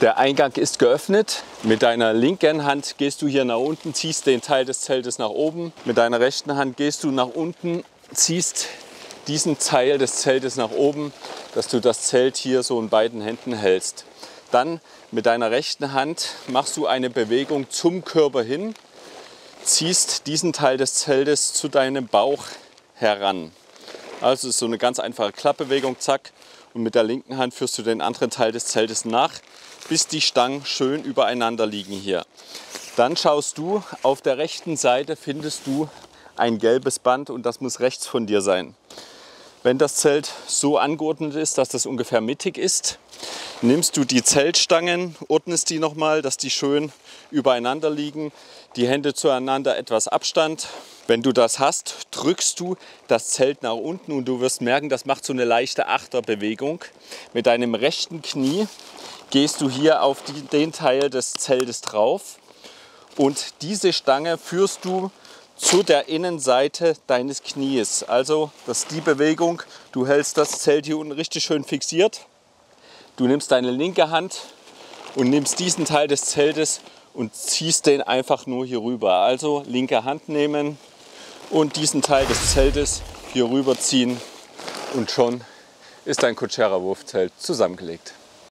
Der Eingang ist geöffnet. Mit deiner linken Hand gehst du hier nach unten, ziehst den Teil des Zeltes nach oben. Mit deiner rechten Hand gehst du nach unten, ziehst diesen Teil des Zeltes nach oben, dass du das Zelt hier so in beiden Händen hältst. Dann mit deiner rechten Hand machst du eine Bewegung zum Körper hin, ziehst diesen Teil des Zeltes zu deinem Bauch heran. Also ist so eine ganz einfache Klappbewegung, zack. Und mit der linken Hand führst du den anderen Teil des Zeltes nach, bis die Stangen schön übereinander liegen hier. Dann schaust du, auf der rechten Seite findest du ein gelbes Band und das muss rechts von dir sein. Wenn das Zelt so angeordnet ist, dass das ungefähr mittig ist, nimmst du die Zeltstangen, ordnest die nochmal, dass die schön übereinander liegen, die Hände zueinander etwas Abstand. Wenn du das hast, drückst du das Zelt nach unten und du wirst merken, das macht so eine leichte Achterbewegung. Mit deinem rechten Knie gehst du hier auf den Teil des Zeltes drauf und diese Stange führst du zu der Innenseite deines Knies. Also das ist die Bewegung, du hältst das Zelt hier unten richtig schön fixiert. Du nimmst deine linke Hand und nimmst diesen Teil des Zeltes und ziehst den einfach nur hier rüber. Also linke Hand nehmen und diesen Teil des Zeltes hier rüber ziehen und schon ist dein Kutschererwurfzelt zusammengelegt.